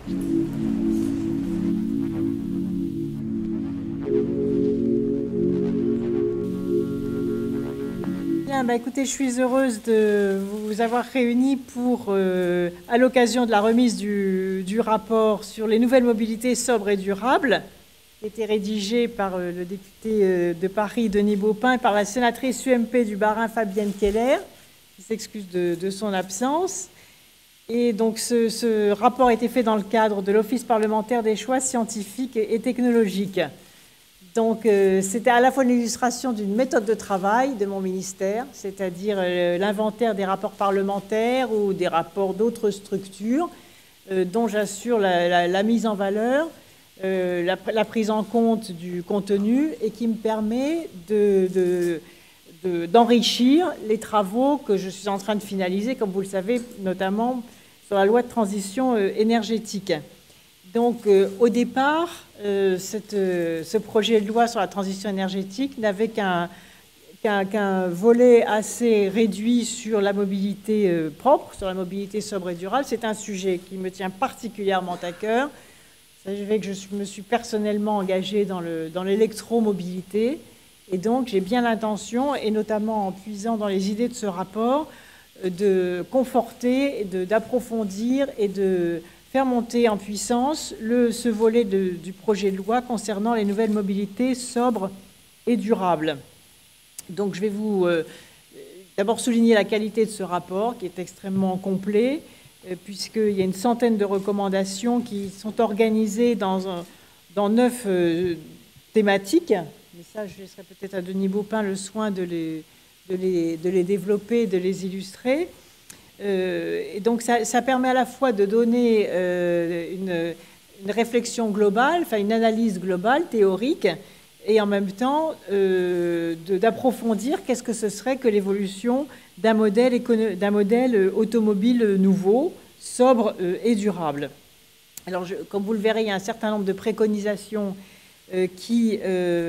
Bien, bah écoutez, je suis heureuse de vous avoir réunis pour, à l'occasion de la remise du rapport sur les nouvelles mobilités sobres et durables, qui a été rédigé par le député de Paris, Denis Baupin, et par la sénatrice UMP du Bas-Rhin, Fabienne Keller, qui s'excuse de son absence. Et donc ce rapport a été fait dans le cadre de l'Office parlementaire des choix scientifiques et technologiques. Donc c'était à la fois l'illustration d'une méthode de travail de mon ministère, c'est-à-dire l'inventaire des rapports parlementaires ou des rapports d'autres structures, dont j'assure la mise en valeur, la prise en compte du contenu, et qui me permet d'enrichir les travaux que je suis en train de finaliser, comme vous le savez, notamment sur la loi de transition énergétique. Donc, au départ, ce projet de loi sur la transition énergétique n'avait qu'un volet assez réduit sur la mobilité propre, sur la mobilité sobre et durable. C'est un sujet qui me tient particulièrement à cœur. Vous savez que je me suis personnellement engagée dans l'électromobilité. Et donc, j'ai bien l'intention, et notamment en puisant dans les idées de ce rapport, de conforter, d'approfondir et de faire monter en puissance ce volet du projet de loi concernant les nouvelles mobilités sobres et durables. Donc je vais vous d'abord souligner la qualité de ce rapport qui est extrêmement complet, puisqu'il y a une centaine de recommandations qui sont organisées dans 9 thématiques. Mais ça, je laisserai peut-être à Denis Baupin le soin de les développer, de les illustrer. Et donc ça permet à la fois de donner une réflexion globale, enfin une analyse globale, théorique, et en même temps d'approfondir qu'est-ce que ce serait que l'évolution d'un modèle automobile nouveau, sobre et durable. Alors, comme vous le verrez, il y a un certain nombre de préconisations qui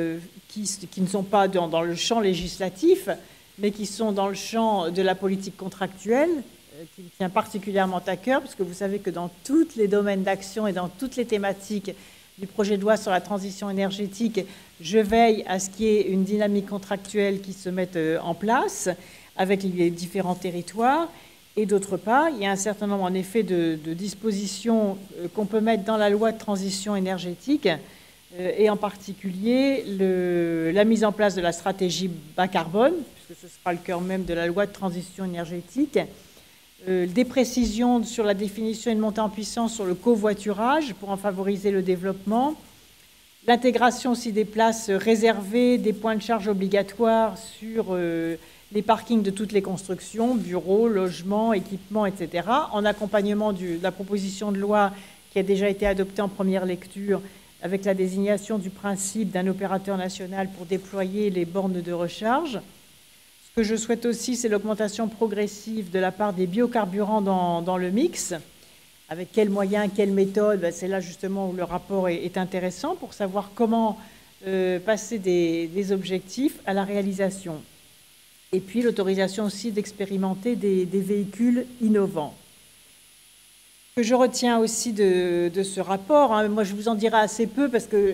ne sont pas dans le champ législatif, mais qui sont dans le champ de la politique contractuelle, qui me tient particulièrement à cœur, puisque vous savez que dans tous les domaines d'action et dans toutes les thématiques du projet de loi sur la transition énergétique, je veille à ce qu'il y ait une dynamique contractuelle qui se mette en place avec les différents territoires. Et d'autre part, il y a un certain nombre, en effet, de dispositions qu'on peut mettre dans la loi de transition énergétique, et en particulier la mise en place de la stratégie bas carbone, puisque ce sera le cœur même de la loi de transition énergétique, des précisions sur la définition et une montée en puissance sur le covoiturage pour en favoriser le développement, l'intégration aussi des places réservées, des points de charge obligatoires sur les parkings de toutes les constructions, bureaux, logements, équipements, etc., en accompagnement de la proposition de loi qui a déjà été adoptée en première lecture avec la désignation du principe d'un opérateur national pour déployer les bornes de recharge. Ce que je souhaite aussi, c'est l'augmentation progressive de la part des biocarburants dans le mix. Avec quels moyens, quelles méthodes, c'est là justement où le rapport est intéressant pour savoir comment passer des objectifs à la réalisation. Et puis l'autorisation aussi d'expérimenter des véhicules innovants. Ce que je retiens aussi de ce rapport, hein, moi je vous en dirai assez peu parce que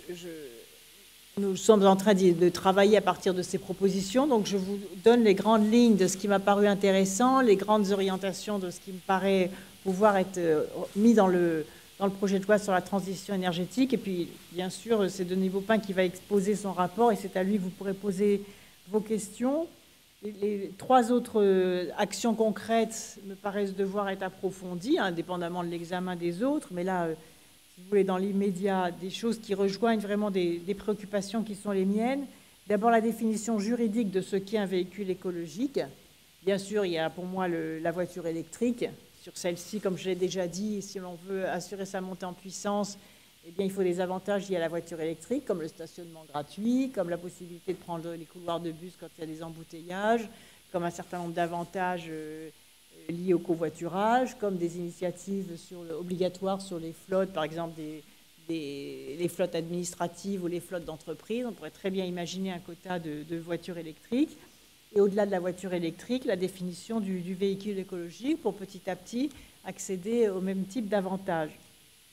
nous sommes en train de travailler à partir de ces propositions, donc je vous donne les grandes lignes de ce qui m'a paru intéressant, les grandes orientations de ce qui me paraît pouvoir être mis dans le projet de loi sur la transition énergétique. Et puis, bien sûr, c'est Denis Baupin qui va exposer son rapport et c'est à lui que vous pourrez poser vos questions. Les 3 autres actions concrètes me paraissent devoir être approfondies, indépendamment de l'examen des autres, mais là, si vous voulez, dans l'immédiat, des choses qui rejoignent vraiment des préoccupations qui sont les miennes. D'abord, la définition juridique de ce qu'est un véhicule écologique. Bien sûr, il y a pour moi la voiture électrique. Sur celle-ci, comme je l'ai déjà dit, si l'on veut assurer sa montée en puissance, eh bien, il faut des avantages liés à la voiture électrique, comme le stationnement gratuit, comme la possibilité de prendre les couloirs de bus quand il y a des embouteillages, comme un certain nombre d'avantages liés au covoiturage, comme des initiatives obligatoires sur les flottes, par exemple les flottes administratives ou les flottes d'entreprise. On pourrait très bien imaginer un quota de voitures électriques. Et au-delà de la voiture électrique, la définition du véhicule écologique pour petit à petit accéder au même type d'avantages.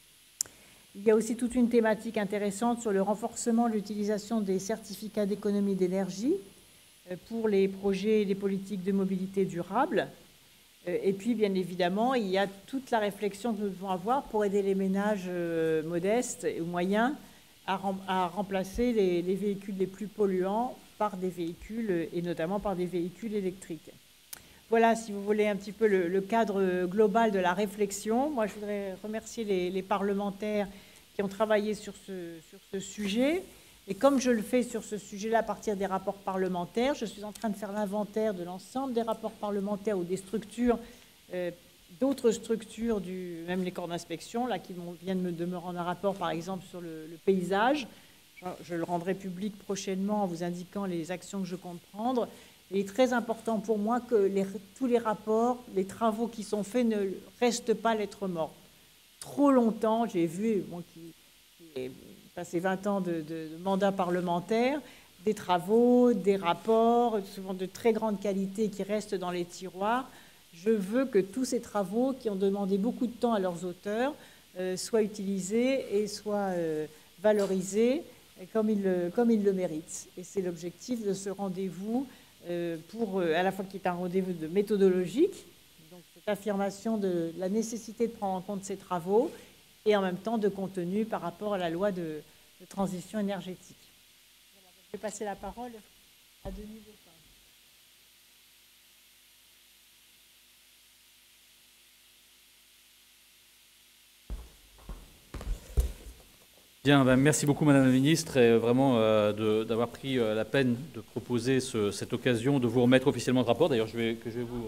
Il y a aussi toute une thématique intéressante sur le renforcement de l'utilisation des certificats d'économie d'énergie pour les projets et les politiques de mobilité durable. Et puis, bien évidemment, il y a toute la réflexion que nous devons avoir pour aider les ménages modestes ou moyens à remplacer les véhicules les plus polluants par des véhicules, et notamment par des véhicules électriques. Voilà, si vous voulez, un petit peu le cadre global de la réflexion. Moi, je voudrais remercier les parlementaires qui ont travaillé sur ce sujet. Et comme je le fais sur ce sujet-là à partir des rapports parlementaires, je suis en train de faire l'inventaire de l'ensemble des rapports parlementaires ou des structures, d'autres structures, même les corps d'inspection, là, qui viennent de me rendre un rapport, par exemple, sur le paysage. Je le rendrai public prochainement en vous indiquant les actions que je compte prendre. Il est très important pour moi que tous les rapports, les travaux qui sont faits ne restent pas lettre morte. Trop longtemps, j'ai vu, moi qui ai passé 20 ans de mandat parlementaire, des travaux, des rapports, souvent de très grande qualité qui restent dans les tiroirs. Je veux que tous ces travaux qui ont demandé beaucoup de temps à leurs auteurs soient utilisés et soient valorisés comme ils le méritent. Et c'est l'objectif de ce rendez-vous à la fois qui est un rendez-vous de méthodologique, donc cette affirmation de la nécessité de prendre en compte ces travaux, et en même temps de contenu par rapport à la loi de transition énergétique. Voilà, je vais passer la parole à Denis Baupin. Bien, merci beaucoup Madame la Ministre, et vraiment d'avoir pris la peine de proposer cette occasion de vous remettre officiellement le rapport. D'ailleurs, je vais vous...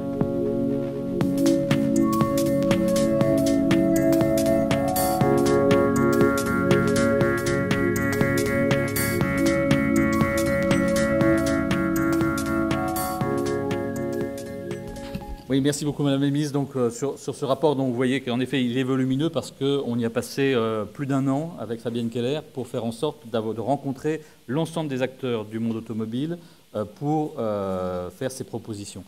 Oui, merci beaucoup Madame la Ministre. Donc, sur ce rapport, donc, vous voyez qu'en effet, il est volumineux parce qu'on y a passé plus d'un an avec Fabienne Keller pour faire en sorte de rencontrer l'ensemble des acteurs du monde automobile pour faire ces propositions.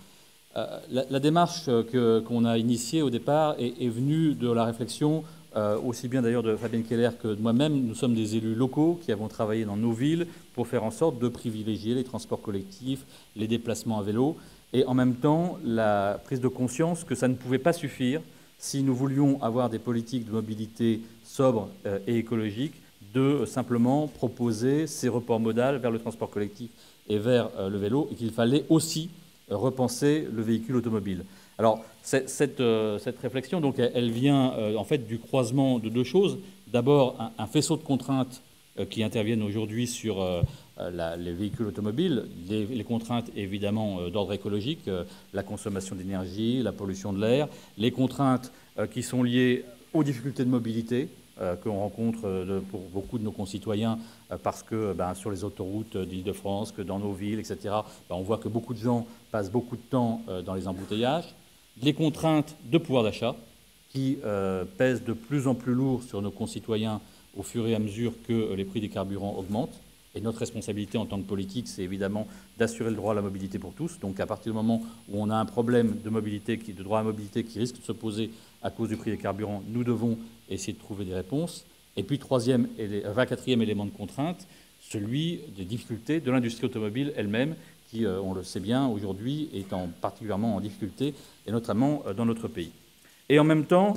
La démarche qu'on a initiée au départ est venue de la réflexion, aussi bien d'ailleurs de Fabienne Keller que de moi-même. Nous sommes des élus locaux qui avons travaillé dans nos villes pour faire en sorte de privilégier les transports collectifs, les déplacements à vélo, et en même temps la prise de conscience que ça ne pouvait pas suffire si nous voulions avoir des politiques de mobilité sobres et écologiques, de simplement proposer ces reports modaux vers le transport collectif et vers le vélo, et qu'il fallait aussi repenser le véhicule automobile. Alors, cette réflexion, donc, elle vient en fait du croisement de deux choses. D'abord, un faisceau de contraintes qui interviennent aujourd'hui sur les véhicules automobiles, les contraintes évidemment d'ordre écologique, la consommation d'énergie, la pollution de l'air, les contraintes qui sont liées aux difficultés de mobilité qu'on rencontre pour beaucoup de nos concitoyens parce que sur les autoroutes d'Île-de-France, que dans nos villes, etc., on voit que beaucoup de gens passent beaucoup de temps dans les embouteillages, les contraintes de pouvoir d'achat qui pèsent de plus en plus lourd sur nos concitoyens au fur et à mesure que les prix des carburants augmentent. Et notre responsabilité en tant que politique, c'est évidemment d'assurer le droit à la mobilité pour tous. Donc à partir du moment où on a un problème de mobilité, de droit à la mobilité qui risque de se poser à cause du prix des carburants, nous devons essayer de trouver des réponses. Et puis quatrième élément de contrainte, celui des difficultés de l'industrie automobile elle-même, qui, on le sait bien, aujourd'hui est particulièrement en difficulté, et notamment dans notre pays. Et en même temps,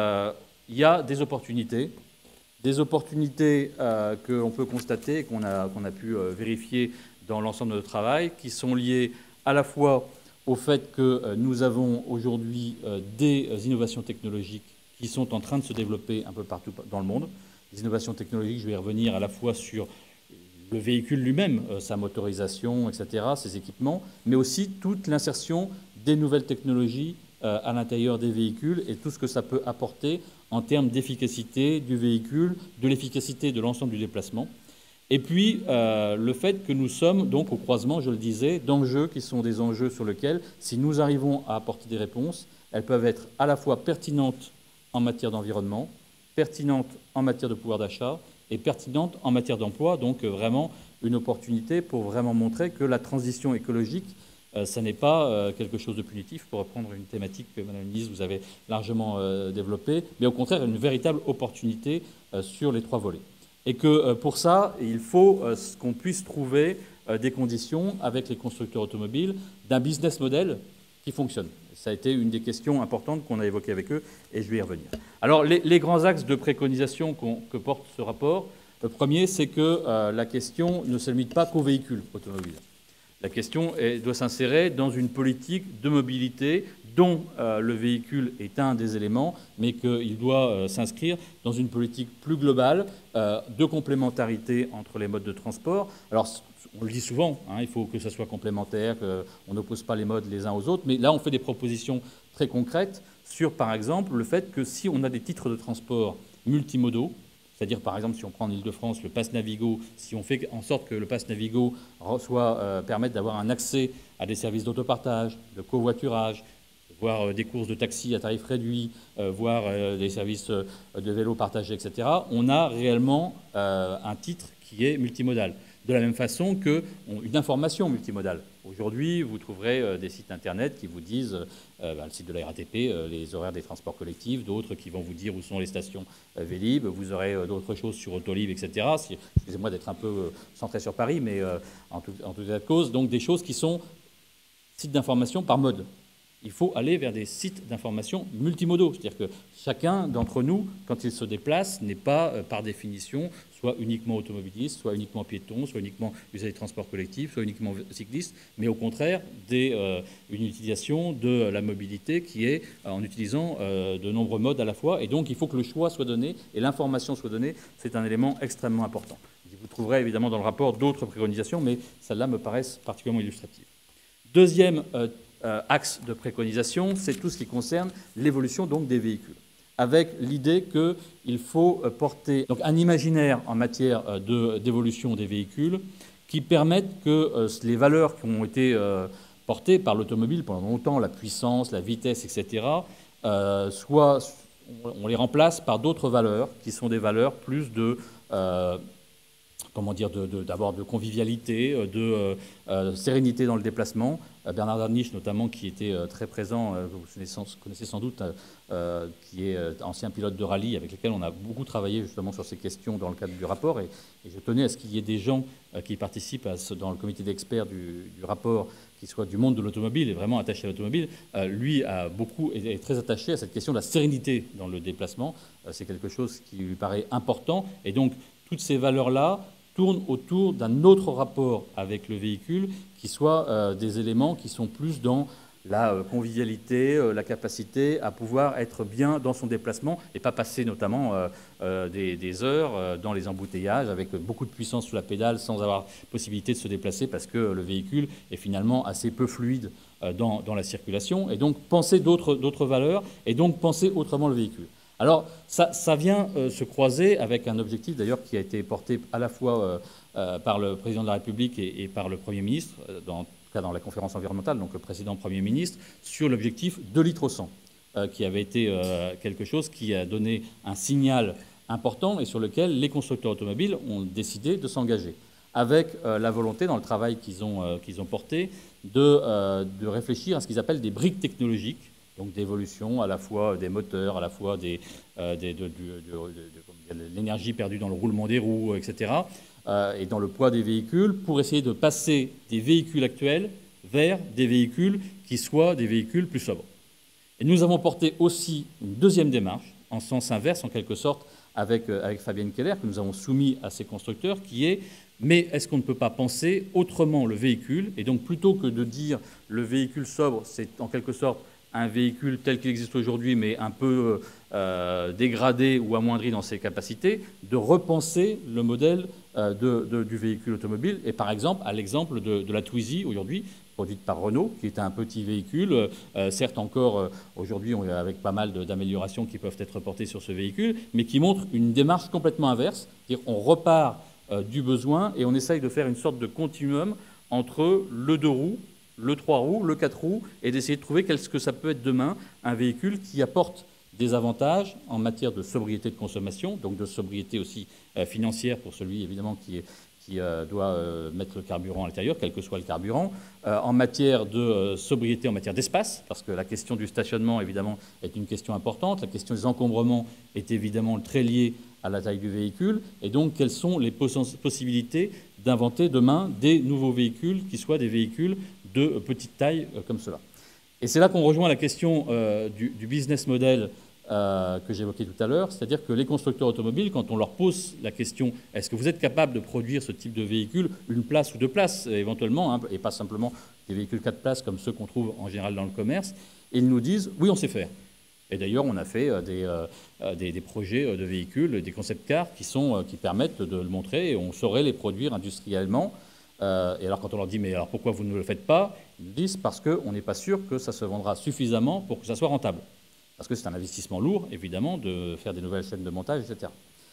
il y a des opportunités qu'on peut constater, qu'on a pu vérifier dans l'ensemble de notre travail, qui sont liées à la fois au fait que nous avons aujourd'hui des innovations technologiques qui sont en train de se développer un peu partout dans le monde. Les innovations technologiques, je vais y revenir à la fois sur le véhicule lui-même, sa motorisation, etc., ses équipements, mais aussi toute l'insertion des nouvelles technologies à l'intérieur des véhicules et tout ce que ça peut apporter en termes d'efficacité du véhicule, de l'efficacité de l'ensemble du déplacement. Et puis, le fait que nous sommes donc au croisement, je le disais, d'enjeux qui sont des enjeux sur lesquels, si nous arrivons à apporter des réponses, elles peuvent être à la fois pertinentes en matière d'environnement, pertinentes en matière de pouvoir d'achat et pertinentes en matière d'emploi. Donc, vraiment une opportunité pour vraiment montrer que la transition écologique, ça n'est pas quelque chose de punitif, pour reprendre une thématique que, Madame la ministre, vous avez largement développée, mais au contraire une véritable opportunité sur les 3 volets. Et que pour ça, il faut qu'on puisse trouver des conditions avec les constructeurs automobiles d'un business model qui fonctionne. Ça a été une des questions importantes qu'on a évoquées avec eux, et je vais y revenir. Alors, les grands axes de préconisation que porte ce rapport, le premier, c'est que la question ne se limite pas qu'aux véhicules automobiles. La question doit s'insérer dans une politique de mobilité dont le véhicule est un des éléments, mais qu'il doit s'inscrire dans une politique plus globale de complémentarité entre les modes de transport. Alors, on le dit souvent, hein, il faut que ça soit complémentaire, qu'on n'oppose pas les modes les uns aux autres, mais là, on fait des propositions très concrètes sur, par exemple, le fait que si on a des titres de transport multimodaux, c'est-à-dire, par exemple, si on prend en Île-de-France le pass Navigo, si on fait en sorte que le pass Navigo permette d'avoir un accès à des services d'autopartage, de covoiturage, voire des courses de taxi à tarif réduit, voire des services de vélo partagés, etc., on a réellement un titre qui est multimodal. De la même façon qu'une information multimodale. Aujourd'hui, vous trouverez des sites Internet qui vous disent, le site de la RATP, les horaires des transports collectifs, d'autres qui vont vous dire où sont les stations Vélib, vous aurez d'autres choses sur Autolib, etc. Excusez-moi d'être un peu centré sur Paris, mais en tout cas de cause, donc des choses qui sont sites d'information par mode. Il faut aller vers des sites d'information multimodaux. C'est-à-dire que chacun d'entre nous, quand il se déplace, n'est pas, par définition, soit uniquement automobiliste, soit uniquement piéton, soit uniquement usager des transports collectifs, soit uniquement cycliste, mais au contraire, une utilisation de la mobilité qui est en utilisant de nombreux modes à la fois. Et donc, il faut que le choix soit donné et l'information soit donnée. C'est un élément extrêmement important. Vous trouverez évidemment dans le rapport d'autres préconisations, mais celles-là me paraissent particulièrement illustratives. Deuxième axe de préconisation, c'est tout ce qui concerne l'évolution donc des véhicules, avec l'idée qu'il faut porter donc un imaginaire en matière d'évolution des véhicules qui permettent que les valeurs qui ont été portées par l'automobile pendant longtemps, la puissance, la vitesse, etc., on les remplace par d'autres valeurs qui sont des valeurs plus de d'abord de convivialité, de sérénité dans le déplacement. Bernard Darniche, notamment, qui était très présent, vous connaissez sans doute, qui est ancien pilote de rallye, avec lequel on a beaucoup travaillé justement sur ces questions dans le cadre du rapport. Et je tenais à ce qu'il y ait des gens qui participent dans le comité d'experts du rapport, qui soient du monde de l'automobile et vraiment attachés à l'automobile. Lui est très attaché à cette question de la sérénité dans le déplacement. C'est quelque chose qui lui paraît important. Et donc, toutes ces valeurs-là tournent autour d'un autre rapport avec le véhicule qui soit des éléments qui sont plus dans la convivialité, la capacité à pouvoir être bien dans son déplacement et pas passer notamment des heures dans les embouteillages avec beaucoup de puissance sous la pédale sans avoir possibilité de se déplacer parce que le véhicule est finalement assez peu fluide dans la circulation. Et donc penser d'autres valeurs et donc penser autrement le véhicule. Alors, ça vient se croiser avec un objectif, d'ailleurs, qui a été porté à la fois par le président de la République et par le Premier ministre, en tout cas dans la conférence environnementale, donc le précédent Premier ministre, sur l'objectif 2 litres au 100, qui avait été quelque chose qui a donné un signal important et sur lequel les constructeurs automobiles ont décidé de s'engager, avec la volonté, dans le travail qu'ils ont porté, de réfléchir à ce qu'ils appellent des briques technologiques, donc d'évolution à la fois des moteurs, à la fois de l'énergie perdue dans le roulement des roues, etc., et dans le poids des véhicules, pour essayer de passer des véhicules actuels vers des véhicules qui soient des véhicules plus sobres. Et nous avons porté aussi une deuxième démarche, en sens inverse en quelque sorte, avec Fabienne Keller, que nous avons soumis à ces constructeurs, qui est « mais est-ce qu'on ne peut pas penser autrement le véhicule ?» Et donc plutôt que de dire « le véhicule sobre, c'est en quelque sorte un véhicule tel qu'il existe aujourd'hui, mais un peu dégradé ou amoindri dans ses capacités, de repenser le modèle du véhicule automobile. Et par exemple, à l'exemple de la Twizy, aujourd'hui, produite par Renault, qui est un petit véhicule, certes encore aujourd'hui avec pas mal d'améliorations qui peuvent être portées sur ce véhicule, mais qui montre une démarche complètement inverse. C'est-à-dire on repart du besoin et on essaye de faire une sorte de continuum entre le 2 roues, le 3 roues, le 4 roues, et d'essayer de trouver qu'est-ce que ça peut être demain, un véhicule qui apporte des avantages en matière de sobriété de consommation, donc de sobriété aussi financière pour celui évidemment qui qui doit mettre le carburant à l'intérieur, quel que soit le carburant. En matière de sobriété, en matière d'espace, parce que la question du stationnement, évidemment, est une question importante. La question des encombrements est évidemment très liée à la taille du véhicule. Et donc, quelles sont les possibilités d'inventer demain des nouveaux véhicules qui soient des véhicules de petite taille comme cela. Et c'est là qu'on rejoint la question du business model que j'évoquais tout à l'heure, c'est-à-dire que les constructeurs automobiles, quand on leur pose la question « est-ce que vous êtes capable de produire ce type de véhicule, une place ou deux places éventuellement, hein, et pas simplement des véhicules 4 places comme ceux qu'on trouve en général dans le commerce », ils nous disent « oui, on sait faire ». Et d'ailleurs, on a fait des projets de véhicules, des concept cars qui permettent de le montrer, et on saurait les produire industriellement. Et alors quand on leur dit « mais alors pourquoi vous ne le faites pas ?» Ils nous disent « parce qu'on n'est pas sûr que ça se vendra suffisamment pour que ça soit rentable ». Parce que c'est un investissement lourd, évidemment, de faire des nouvelles chaînes de montage, etc.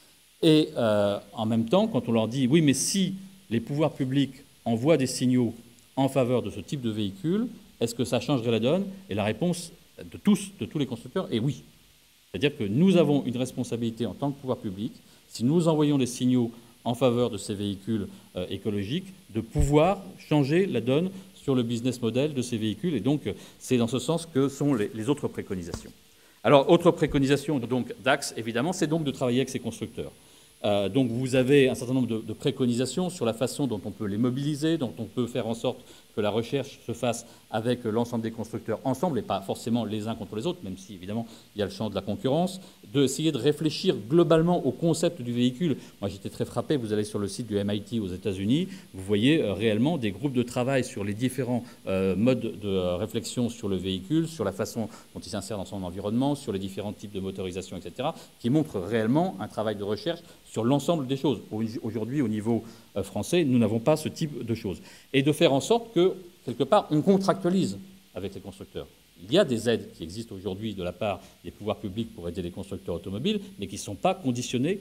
Et en même temps, quand on leur dit « oui, mais si les pouvoirs publics envoient des signaux en faveur de ce type de véhicule, est-ce que ça changerait la donne ?» Et la réponse de tous les constructeurs est oui. C'est-à-dire que nous avons une responsabilité en tant que pouvoir public, si nous envoyons des signaux en faveur de ces véhicules écologiques, de pouvoir changer la donne sur le business model de ces véhicules. Et donc, c'est dans ce sens que sont les autres préconisations. Alors, autre préconisation d'Axe, évidemment, c'est donc de travailler avec ces constructeurs. Donc, vous avez un certain nombre de préconisations sur la façon dont on peut les mobiliser, dont on peut faire en sorte que la recherche se fasse avec l'ensemble des constructeurs ensemble, et pas forcément les uns contre les autres, même si, évidemment, il y a le champ de la concurrence, d'essayer de réfléchir globalement au concept du véhicule. Moi, j'étais très frappé, vous allez sur le site du MIT aux États-Unis, vous voyez réellement des groupes de travail sur les différents modes de réflexion sur le véhicule, sur la façon dont il s'insère dans son environnement, sur les différents types de motorisation, etc., qui montrent réellement un travail de recherche sur l'ensemble des choses. Aujourd'hui, au niveau français, nous n'avons pas ce type de choses. Et de faire en sorte que, quelque part, on contractualise avec les constructeurs. Il y a des aides qui existent aujourd'hui de la part des pouvoirs publics pour aider les constructeurs automobiles, mais qui ne sont pas conditionnées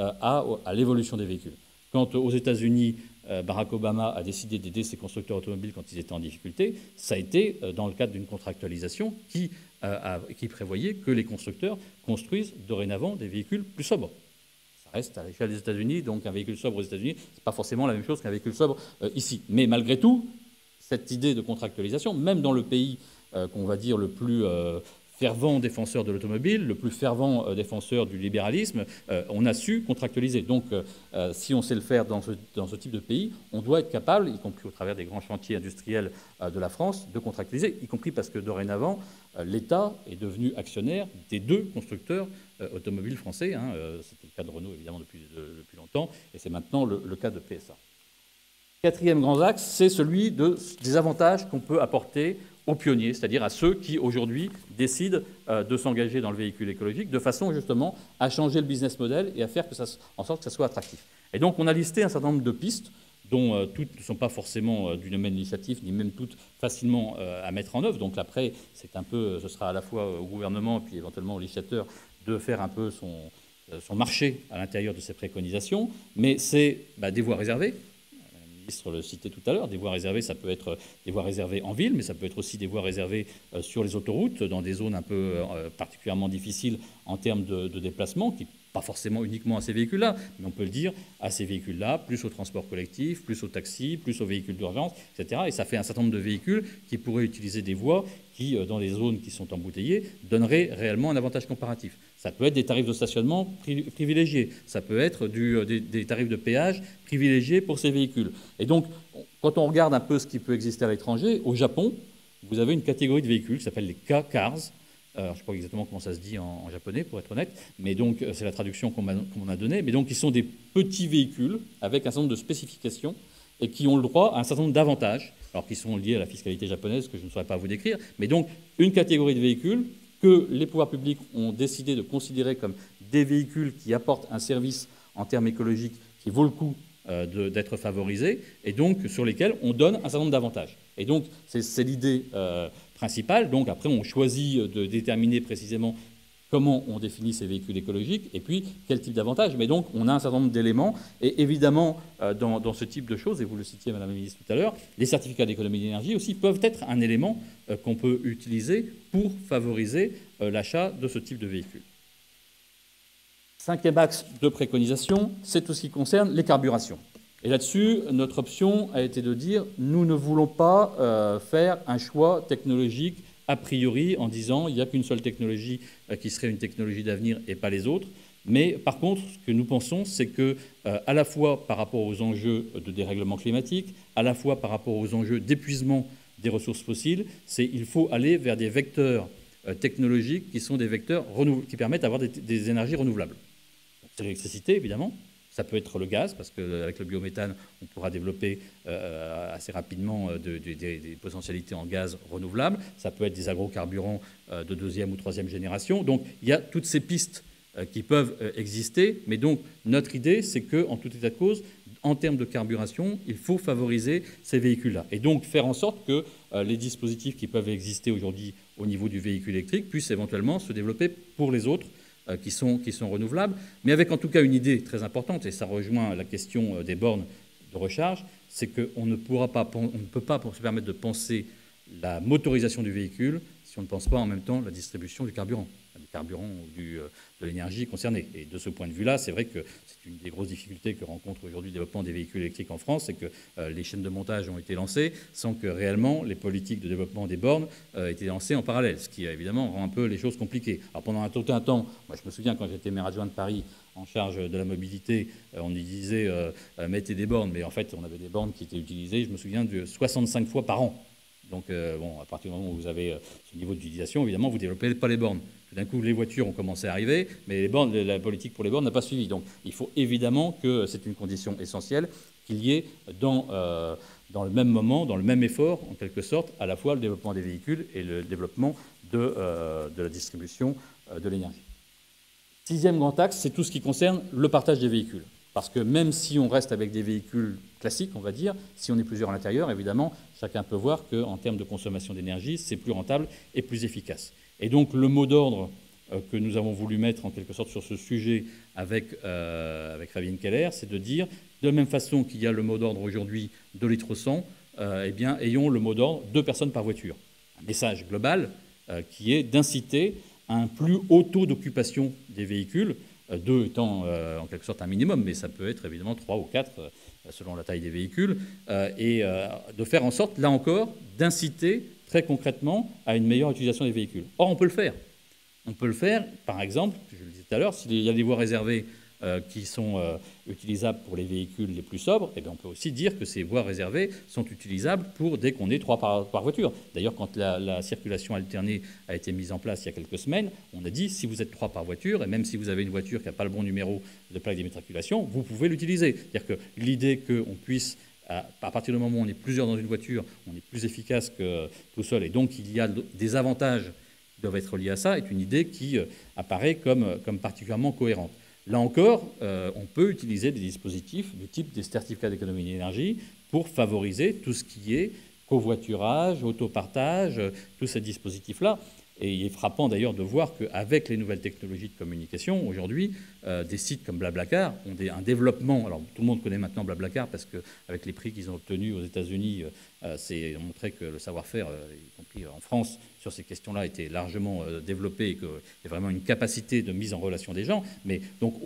à l'évolution des véhicules. Quand aux États-Unis, Barack Obama a décidé d'aider ses constructeurs automobiles quand ils étaient en difficulté, ça a été dans le cadre d'une contractualisation qui prévoyait que les constructeurs construisent dorénavant des véhicules plus sobres. Ça reste à l'échelle des États-Unis, donc un véhicule sobre aux États-Unis, ce n'est pas forcément la même chose qu'un véhicule sobre ici. Mais malgré tout, cette idée de contractualisation, même dans le pays qu'on va dire le plus fervent défenseur de l'automobile, le plus fervent défenseur du libéralisme, on a su contractualiser. Donc, si on sait le faire dans ce type de pays, on doit être capable, y compris au travers des grands chantiers industriels de la France, de contractualiser, y compris parce que dorénavant, l'État est devenu actionnaire des deux constructeurs automobiles français. Hein. C'était le cas de Renault, évidemment, depuis longtemps, et c'est maintenant le cas de PSA. Quatrième grand axe, c'est celui des avantages qu'on peut apporter aux pionniers, c'est-à-dire à ceux qui, aujourd'hui, décident de s'engager dans le véhicule écologique, de façon, justement, à changer le business model et à faire en sorte que ça soit attractif. Et donc, on a listé un certain nombre de pistes, dont toutes ne sont pas forcément du domaine législatif, ni même toutes facilement à mettre en œuvre. Donc, après, ce sera à la fois au gouvernement et puis éventuellement au législateur de faire un peu son marché à l'intérieur de ces préconisations. Mais c'est des voies réservées. Le ministre le citait tout à l'heure, des voies réservées, ça peut être des voies réservées en ville, mais ça peut être aussi des voies réservées sur les autoroutes, dans des zones un peu particulièrement difficiles en termes de déplacement, qui pas forcément uniquement à ces véhicules-là, mais on peut le dire à ces véhicules-là, plus au transport collectif, plus aux taxis, plus aux véhicules d'urgence, etc. Et ça fait un certain nombre de véhicules qui pourraient utiliser des voies qui, dans les zones qui sont embouteillées, donneraient réellement un avantage comparatif. Ça peut être des tarifs de stationnement privilégiés, ça peut être des tarifs de péage privilégiés pour ces véhicules. Et donc, quand on regarde un peu ce qui peut exister à l'étranger, au Japon, vous avez une catégorie de véhicules qui s'appelle les K-Cars. Alors, je ne sais pas exactement comment ça se dit en japonais, pour être honnête, mais donc c'est la traduction qu'on m'a donnée. Mais donc, ils sont des petits véhicules avec un certain nombre de spécifications et qui ont le droit à un certain nombre d'avantages, alors qui sont liés à la fiscalité japonaise, que je ne saurais pas vous décrire. Mais donc, une catégorie de véhicules que les pouvoirs publics ont décidé de considérer comme des véhicules qui apportent un service en termes écologiques qui vaut le coup d'être favorisés, et donc sur lesquels on donne un certain nombre d'avantages. Et donc, c'est l'idée principale. Donc, après, on choisit de déterminer précisément comment on définit ces véhicules écologiques et puis quel type d'avantages. Mais donc, on a un certain nombre d'éléments. Et évidemment, dans ce type de choses, et vous le citiez, Madame la Ministre, tout à l'heure, les certificats d'économie d'énergie aussi peuvent être un élément qu'on peut utiliser pour favoriser l'achat de ce type de véhicules. Cinquième axe de préconisation, c'est tout ce qui concerne les carburations. Et là-dessus, notre option a été de dire, nous ne voulons pas faire un choix technologique a priori en disant il n'y a qu'une seule technologie qui serait une technologie d'avenir et pas les autres. Mais par contre, ce que nous pensons, c'est que à la fois par rapport aux enjeux de dérèglement climatique, à la fois par rapport aux enjeux d'épuisement des ressources fossiles, il faut aller vers des vecteurs technologiques qui sont des vecteurs qui permettent d'avoir des énergies renouvelables. C'est l'électricité, évidemment. Ça peut être le gaz, parce qu'avec le biométhane, on pourra développer assez rapidement des potentialités en gaz renouvelable. Ça peut être des agrocarburants de deuxième ou troisième génération. Donc, il y a toutes ces pistes qui peuvent exister. Mais donc, notre idée, c'est qu'en tout état de cause, en termes de carburation, il faut favoriser ces véhicules-là. Et donc, faire en sorte que les dispositifs qui peuvent exister aujourd'hui au niveau du véhicule électrique puissent éventuellement se développer pour les autres qui sont renouvelables, mais avec en tout cas une idée très importante, et ça rejoint la question des bornes de recharge, c'est qu'on ne peut pas se permettre de penser la motorisation du véhicule si on ne pense pas en même temps la distribution du carburant ou de l'énergie concernée. Et de ce point de vue-là, c'est vrai que c'est une des grosses difficultés que rencontre aujourd'hui le développement des véhicules électriques en France, c'est que les chaînes de montage ont été lancées sans que réellement les politiques de développement des bornes aient été lancées en parallèle, ce qui évidemment rend un peu les choses compliquées. Alors pendant un temps, moi je me souviens quand j'étais maire adjoint de Paris en charge de la mobilité, on y disait mettez des bornes, mais en fait on avait des bornes qui étaient utilisées, je me souviens, de 65 fois par an. Donc, à partir du moment où vous avez ce niveau d'utilisation, évidemment, vous ne développez pas les bornes. Tout d'un coup, les voitures ont commencé à arriver, mais les bornes, la politique pour les bornes n'a pas suivi. Donc, il faut évidemment que c'est une condition essentielle qu'il y ait dans le même moment, dans le même effort, en quelque sorte, à la fois le développement des véhicules et le développement de la distribution de l'énergie. Sixième grand axe, c'est tout ce qui concerne le partage des véhicules. Parce que même si on reste avec des véhicules classiques, on va dire, si on est plusieurs à l'intérieur, évidemment, chacun peut voir qu'en termes de consommation d'énergie, c'est plus rentable et plus efficace. Et donc le mot d'ordre que nous avons voulu mettre en quelque sorte sur ce sujet avec Fabienne Keller, c'est de dire, de la même façon qu'il y a le mot d'ordre aujourd'hui 2 litres au 100, eh bien, ayons le mot d'ordre 2 personnes par voiture. Un message global qui est d'inciter à un plus haut taux d'occupation des véhicules, 2 étant en quelque sorte un minimum, mais ça peut être évidemment 3 ou 4 selon la taille des véhicules, et de faire en sorte, là encore, d'inciter très concrètement à une meilleure utilisation des véhicules. Or, on peut le faire. On peut le faire, par exemple, je le disais tout à l'heure, s'il y a des voies réservées qui sont utilisables pour les véhicules les plus sobres, eh bien, on peut aussi dire que ces voies réservées sont utilisables pour dès qu'on est 3 par voiture. D'ailleurs, quand la circulation alternée a été mise en place il y a quelques semaines, on a dit si vous êtes 3 par voiture, et même si vous avez une voiture qui n'a pas le bon numéro de plaque d'immatriculation, vous pouvez l'utiliser. C'est-à-dire que l'idée qu'on puisse, à partir du moment où on est plusieurs dans une voiture, on est plus efficace que tout seul, et donc il y a des avantages qui doivent être liés à ça, est une idée qui apparaît comme particulièrement cohérente. Là encore, on peut utiliser des dispositifs du type des certificats d'économie d'énergie pour favoriser tout ce qui est covoiturage, autopartage, tous ces dispositifs-là. Et il est frappant d'ailleurs de voir qu'avec les nouvelles technologies de communication, aujourd'hui, des sites comme Blablacar ont un développement. Alors tout le monde connaît maintenant Blablacar parce qu'avec les prix qu'ils ont obtenus aux États-Unis, c'est montré que le savoir-faire, y compris en France, sur ces questions-là était largement développé et qu'il y a vraiment une capacité de mise en relation des gens. Mais donc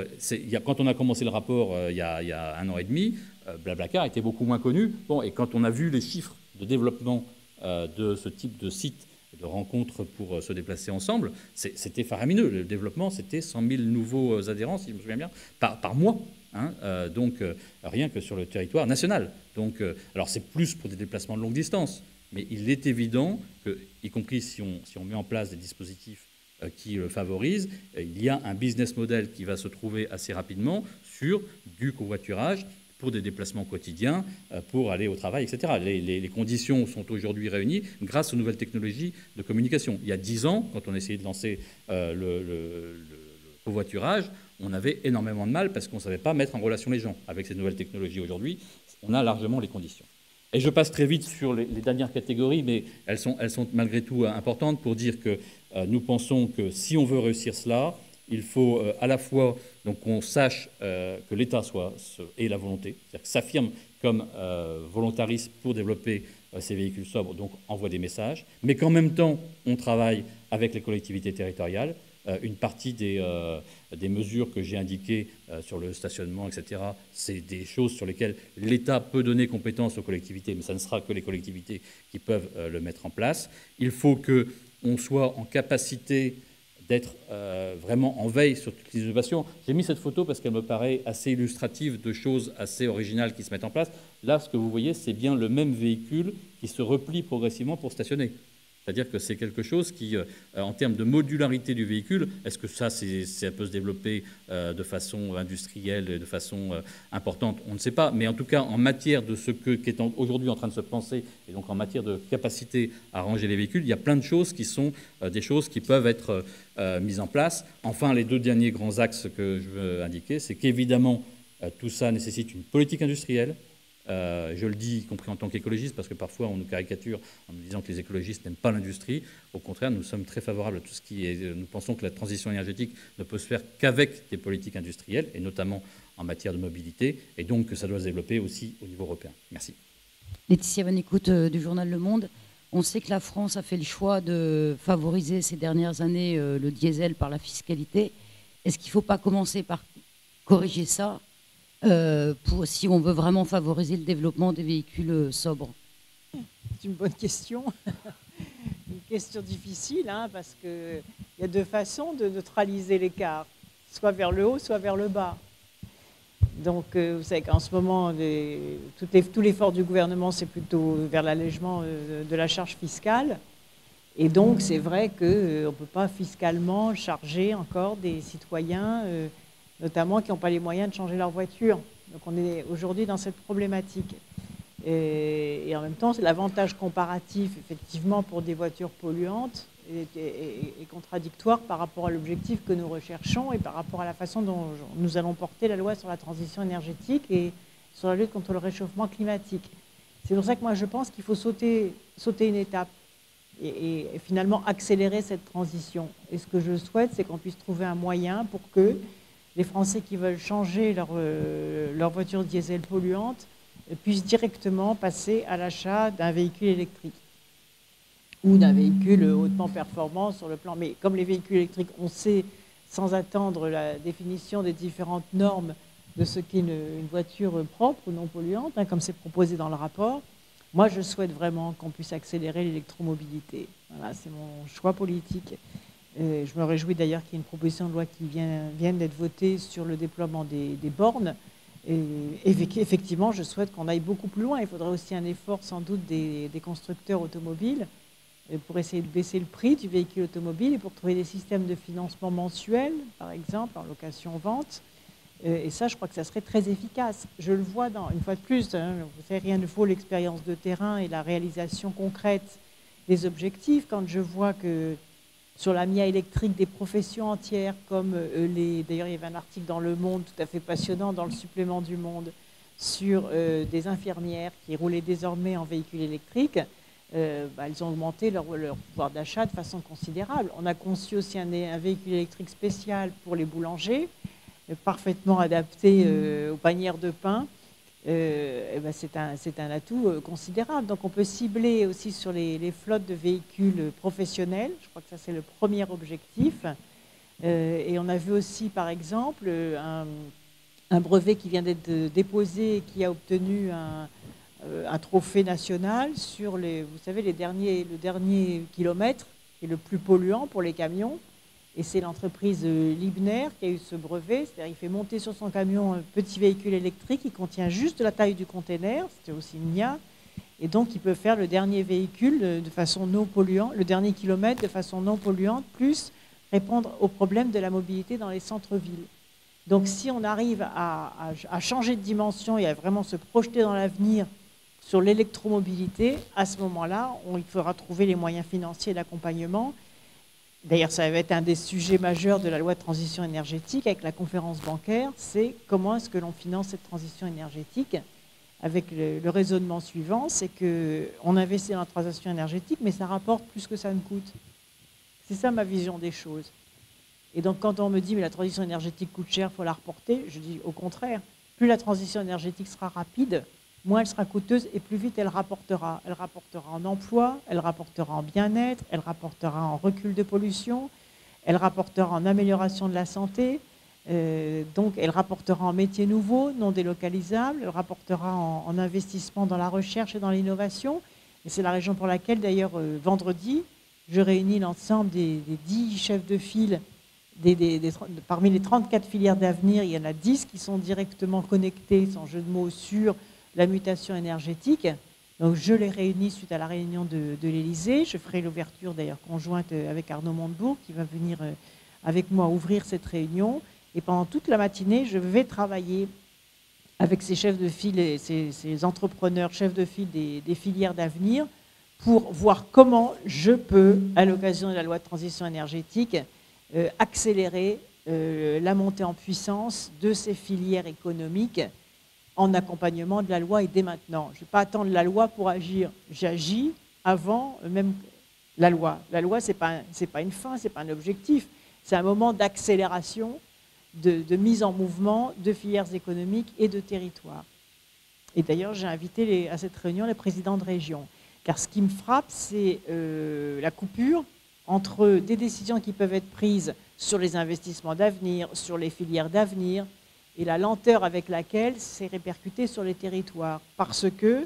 quand on a commencé le rapport il y a 1 an et demi, Blablacar était beaucoup moins connu. Bon, et quand on a vu les chiffres de développement de ce type de site, de rencontres pour se déplacer ensemble, c'était faramineux. Le développement, c'était 100 000 nouveaux adhérents, si je me souviens bien, par mois. Hein, donc, rien que sur le territoire national. Donc, alors, c'est plus pour des déplacements de longue distance, mais il est évident que, y compris si on met en place des dispositifs qui le favorisent, il y a un business model qui va se trouver assez rapidement sur du covoiturage pour des déplacements quotidiens, pour aller au travail, etc. Les conditions sont aujourd'hui réunies grâce aux nouvelles technologies de communication. Il y a 10 ans, quand on essayait de lancer le covoiturage, on avait énormément de mal parce qu'on ne savait pas mettre en relation les gens. Avec ces nouvelles technologies aujourd'hui, on a largement les conditions. Et je passe très vite sur les dernières catégories, mais elles sont malgré tout importantes pour dire que nous pensons que si on veut réussir cela, il faut à la fois qu'on sache que l'État ait la volonté, c'est-à-dire que s'affirme comme volontariste pour développer ces véhicules sobres, donc envoie des messages, mais qu'en même temps, on travaille avec les collectivités territoriales une partie des mesures que j'ai indiquées sur le stationnement, etc., c'est des choses sur lesquelles l'État peut donner compétence aux collectivités, mais ça ne sera que les collectivités qui peuvent le mettre en place. Il faut qu'on soit en capacité d'être vraiment en veille sur toutes les innovations. J'ai mis cette photo parce qu'elle me paraît assez illustrative de choses assez originales qui se mettent en place. Là, ce que vous voyez, c'est bien le même véhicule qui se replie progressivement pour stationner. C'est-à-dire que c'est quelque chose qui, en termes de modularité du véhicule, est-ce que ça peut se développer de façon industrielle et de façon importante? On ne sait pas. Mais en tout cas, en matière de ce qui est aujourd'hui en train de se penser, et donc en matière de capacité à ranger les véhicules, il y a plein de choses qui sont des choses qui peuvent être mises en place. Enfin, les deux derniers grands axes que je veux indiquer, c'est qu'évidemment, tout ça nécessite une politique industrielle. Je le dis, y compris en tant qu'écologiste, parce que parfois on nous caricature en nous disant que les écologistes n'aiment pas l'industrie. Au contraire, nous sommes très favorables à tout ce qui est... Nous pensons que la transition énergétique ne peut se faire qu'avec des politiques industrielles, et notamment en matière de mobilité, et donc que ça doit se développer aussi au niveau européen. Merci. Laetitia Van Écoute du journal Le Monde. On sait que la France a fait le choix de favoriser ces dernières années le diesel par la fiscalité. Est-ce qu'il ne faut pas commencer par corriger ça si on veut vraiment favoriser le développement des véhicules sobres? C'est une bonne question. Une question difficile, hein, parce qu'il y a deux façons de neutraliser l'écart, soit vers le haut, soit vers le bas. Donc, vous savez qu'en ce moment, tout l'effort du gouvernement, c'est plutôt vers l'allègement de la charge fiscale. Et donc, c'est vrai qu'on ne peut pas fiscalement charger encore des citoyens notamment qui n'ont pas les moyens de changer leur voiture. Donc on est aujourd'hui dans cette problématique. Et en même temps, c'est l'avantage comparatif, effectivement, pour des voitures polluantes est contradictoire par rapport à l'objectif que nous recherchons et par rapport à la façon dont nous allons porter la loi sur la transition énergétique et sur la lutte contre le réchauffement climatique. C'est pour ça que moi, je pense qu'il faut sauter une étape et finalement accélérer cette transition. Et ce que je souhaite, c'est qu'on puisse trouver un moyen pour que les Français qui veulent changer leur voiture diesel polluante puissent directement passer à l'achat d'un véhicule électrique ou d'un véhicule hautement performant sur le plan. Mais comme les véhicules électriques, on sait, sans attendre la définition des différentes normes de ce qu'est une voiture propre ou non polluante, hein, comme c'est proposé dans le rapport, moi je souhaite vraiment qu'on puisse accélérer l'électromobilité. Voilà, c'est mon choix politique. Je me réjouis d'ailleurs qu'il y ait une proposition de loi qui vienne d'être votée sur le déploiement des bornes. Et effectivement, je souhaite qu'on aille beaucoup plus loin. Il faudrait aussi un effort sans doute des constructeurs automobiles pour essayer de baisser le prix du véhicule automobile et pour trouver des systèmes de financement mensuels, par exemple, en location-vente. Et ça, je crois que ça serait très efficace. Je le vois une fois de plus, hein, vous savez, rien ne vaut l'expérience de terrain et la réalisation concrète des objectifs. Quand je vois que sur la MIA électrique, des professions entières comme d'ailleurs il y avait un article dans Le Monde tout à fait passionnant dans le supplément du Monde sur des infirmières qui roulaient désormais en véhicule électrique. Elles ont augmenté leur pouvoir d'achat de façon considérable. On a conçu aussi un véhicule électrique spécial pour les boulangers, parfaitement adapté aux panières de pain. C'est un atout considérable. Donc on peut cibler aussi sur les flottes de véhicules professionnels. Je crois que ça c'est le premier objectif. Et on a vu aussi par exemple un brevet qui vient d'être déposé et qui a obtenu un trophée national sur vous savez, le dernier kilomètre qui est le plus polluant pour les camions. Et c'est l'entreprise Libner qui a eu ce brevet. C'est-à-dire qu'il fait monter sur son camion un petit véhicule électrique qui contient juste la taille du container. C'était aussi une MIA. Et donc, il peut faire le dernier véhicule de façon non polluante, le dernier kilomètre de façon non polluante, plus répondre aux problèmes de la mobilité dans les centres-villes. Donc, si on arrive à changer de dimension et à vraiment se projeter dans l'avenir sur l'électromobilité, à ce moment-là, il faudra trouver les moyens financiers d'accompagnement. D'ailleurs, ça va être un des sujets majeurs de la loi de transition énergétique avec la conférence bancaire, c'est comment est-ce que l'on finance cette transition énergétique avec le raisonnement suivant, c'est qu'on investit dans la transition énergétique, mais ça rapporte plus que ça ne coûte. C'est ça ma vision des choses. Et donc quand on me dit mais la transition énergétique coûte cher, il faut la reporter, je dis au contraire, plus la transition énergétique sera rapide, moins elle sera coûteuse et plus vite elle rapportera. Elle rapportera en emploi, elle rapportera en bien-être, elle rapportera en recul de pollution, elle rapportera en amélioration de la santé, donc elle rapportera en métiers nouveaux, non délocalisables, elle rapportera en investissement dans la recherche et dans l'innovation. Et c'est la raison pour laquelle, d'ailleurs, vendredi, je réunis l'ensemble des 10 chefs de file. Parmi les 34 filières d'avenir, il y en a 10 qui sont directement connectées, sans jeu de mots, sur la mutation énergétique. Donc je les réunis suite à la réunion de l'Élysée. Je ferai l'ouverture d'ailleurs conjointe avec Arnaud Montebourg qui va venir avec moi ouvrir cette réunion. Et pendant toute la matinée, je vais travailler avec ces chefs de file et ces entrepreneurs, chefs de file des filières d'avenir, pour voir comment je peux, à l'occasion de la loi de transition énergétique, accélérer la montée en puissance de ces filières économiques en accompagnement de la loi et dès maintenant. Je ne vais pas attendre la loi pour agir. J'agis avant même la loi. La loi, ce n'est pas une fin, ce n'est pas un objectif. C'est un moment d'accélération, de mise en mouvement de filières économiques et de territoires. Et d'ailleurs, j'ai invité à cette réunion les présidents de région. Car ce qui me frappe, c'est la coupure entre des décisions qui peuvent être prises sur les investissements d'avenir, sur les filières d'avenir, et la lenteur avec laquelle c'est répercuté sur les territoires. Parce que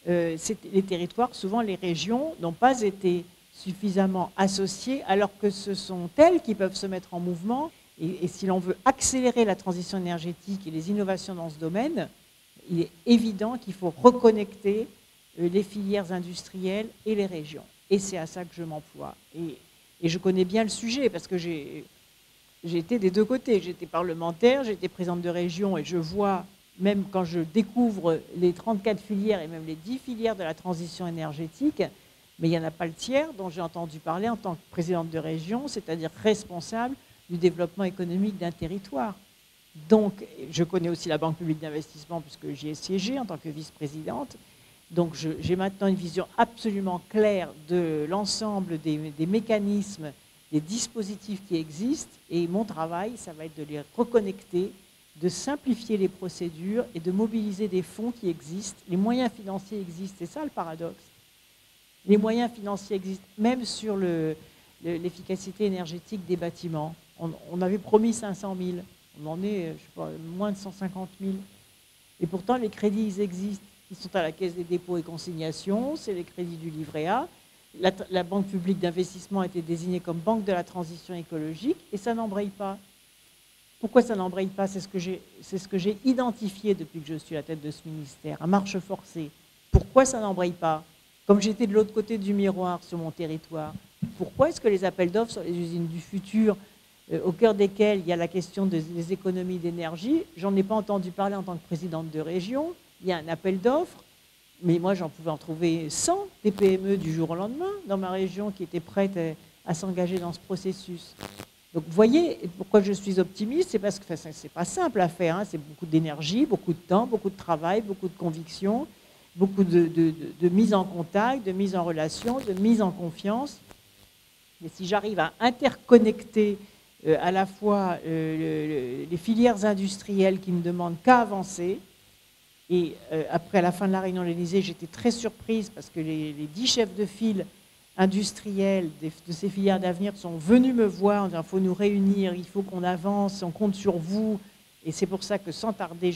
les territoires, souvent les régions, n'ont pas été suffisamment associées, alors que ce sont elles qui peuvent se mettre en mouvement. Et si l'on veut accélérer la transition énergétique et les innovations dans ce domaine, il est évident qu'il faut reconnecter les filières industrielles et les régions. Et c'est à ça que je m'emploie. Et je connais bien le sujet parce que j'ai été des deux côtés. J'étais parlementaire, j'étais présidente de région et je vois, même quand je découvre les 34 filières et même les 10 filières de la transition énergétique, mais il n'y en a pas le tiers dont j'ai entendu parler en tant que présidente de région, c'est-à-dire responsable du développement économique d'un territoire. Donc, je connais aussi la Banque publique d'investissement puisque j'y ai siégé en tant que vice-présidente. Donc, j'ai maintenant une vision absolument claire de l'ensemble des mécanismes, des dispositifs qui existent. Et mon travail, ça va être de les reconnecter, de simplifier les procédures et de mobiliser des fonds qui existent. Les moyens financiers existent, c'est ça le paradoxe. Les moyens financiers existent, même sur l'efficacité énergétique des bâtiments. On avait promis 500 000, on en est, je sais pas, moins de 150 000. Et pourtant, les crédits, ils existent. Ils sont à la Caisse des dépôts et consignations, c'est les crédits du livret A. La Banque publique d'investissement a été désignée comme banque de la transition écologique et ça n'embraye pas. Pourquoi ça n'embraye pas? C'est ce que j'ai identifié depuis que je suis à la tête de ce ministère, à marche forcée. Pourquoi ça n'embraye pas? Comme j'étais de l'autre côté du miroir sur mon territoire, pourquoi est-ce que les appels d'offres sur les usines du futur, au cœur desquels il y a la question des économies d'énergie, j'en ai pas entendu parler en tant que présidente de région? Il y a un appel d'offres, mais moi j'en pouvais en trouver 100 des PME du jour au lendemain dans ma région qui étaient prêtes à s'engager dans ce processus. Donc vous voyez, pourquoi je suis optimiste, c'est parce que c'est pas simple à faire, hein, c'est beaucoup d'énergie, beaucoup de temps, beaucoup de travail, beaucoup de conviction, beaucoup de mise en contact, de mise en relation, de mise en confiance. Et si j'arrive à interconnecter à la fois les filières industrielles qui ne demandent qu'à avancer, et après, à la fin de la réunion de l'Élysée, j'étais très surprise parce que les 10 chefs de file industriels de ces filières d'avenir sont venus me voir en disant « il faut nous réunir, il faut qu'on avance, on compte sur vous ». Et c'est pour ça que sans tarder,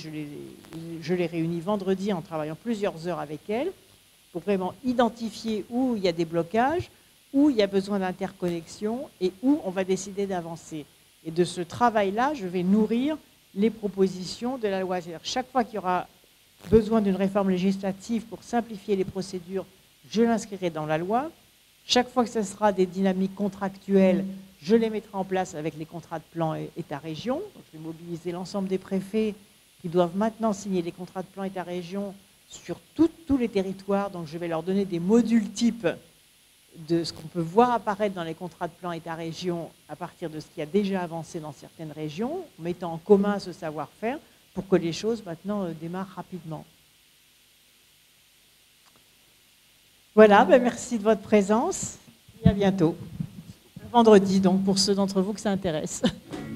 je les réunis vendredi en travaillant plusieurs heures avec elles pour vraiment identifier où il y a des blocages, où il y a besoin d'interconnexion et où on va décider d'avancer. Et de ce travail-là, je vais nourrir les propositions de la loi. C'est-à-dire chaque fois qu'il y aura besoin d'une réforme législative pour simplifier les procédures, je l'inscrirai dans la loi. Chaque fois que ce sera des dynamiques contractuelles, je les mettrai en place avec les contrats de plan État-région. Donc, je vais mobiliser l'ensemble des préfets qui doivent maintenant signer les contrats de plan État-région sur tous les territoires. Donc, je vais leur donner des modules types de ce qu'on peut voir apparaître dans les contrats de plan État-région à partir de ce qui a déjà avancé dans certaines régions, en mettant en commun ce savoir-faire pour que les choses maintenant démarrent rapidement. Voilà, ben merci de votre présence et à bientôt. Vendredi, donc, pour ceux d'entre vous que ça intéresse.